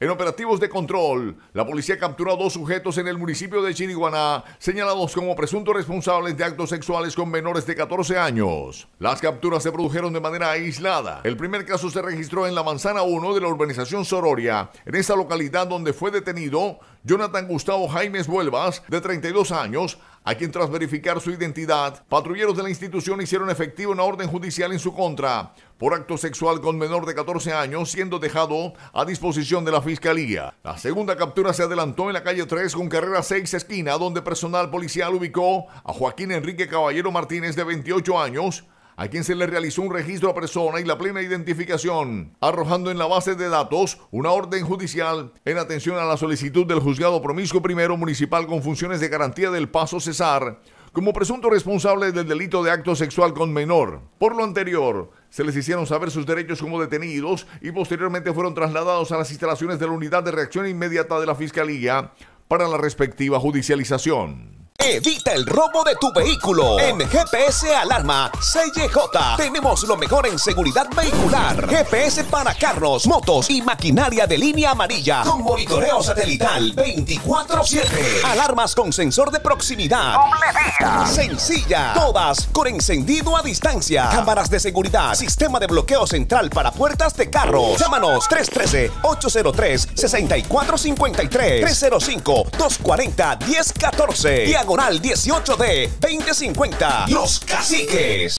En operativos de control, la policía capturó a 2 sujetos en el municipio de Chiriguaná, señalados como presuntos responsables de actos sexuales con menores de 14 años. Las capturas se produjeron de manera aislada. El primer caso se registró en la Manzana 1 de la urbanización Sororia, en esta localidad donde fue detenido Jonathan Gustavo Jaimes Vuelvas, de 32 años, a quien tras verificar su identidad, patrulleros de la institución hicieron efectiva una orden judicial en su contra por acto sexual con menor de 14 años, siendo dejado a disposición de la Fiscalía. La segunda captura se adelantó en la calle 3 con carrera 6 esquina, donde personal policial ubicó a Joaquín Enrique Caballero Martínez, de 28 años, a quien se le realizó un registro a persona y la plena identificación, arrojando en la base de datos una orden judicial en atención a la solicitud del Juzgado Promiscuo Primero Municipal con funciones de garantía del Paso Cesar, como presunto responsable del delito de acto sexual con menor. Por lo anterior, se les hicieron saber sus derechos como detenidos y posteriormente fueron trasladados a las instalaciones de la Unidad de Reacción Inmediata de la Fiscalía para la respectiva judicialización. Evita el robo de tu vehículo. En GPS Alarma CJ tenemos lo mejor en seguridad vehicular. GPS para carros, motos y maquinaria de línea amarilla con monitoreo satelital 24/7. Alarmas con sensor de proximidad. Sencilla. Todas con encendido a distancia. Cámaras de seguridad. Sistema de bloqueo central para puertas de carros. Llámanos 313-803-6453. 305-240-1014. Diagonal 18D 2050. Los Caciques.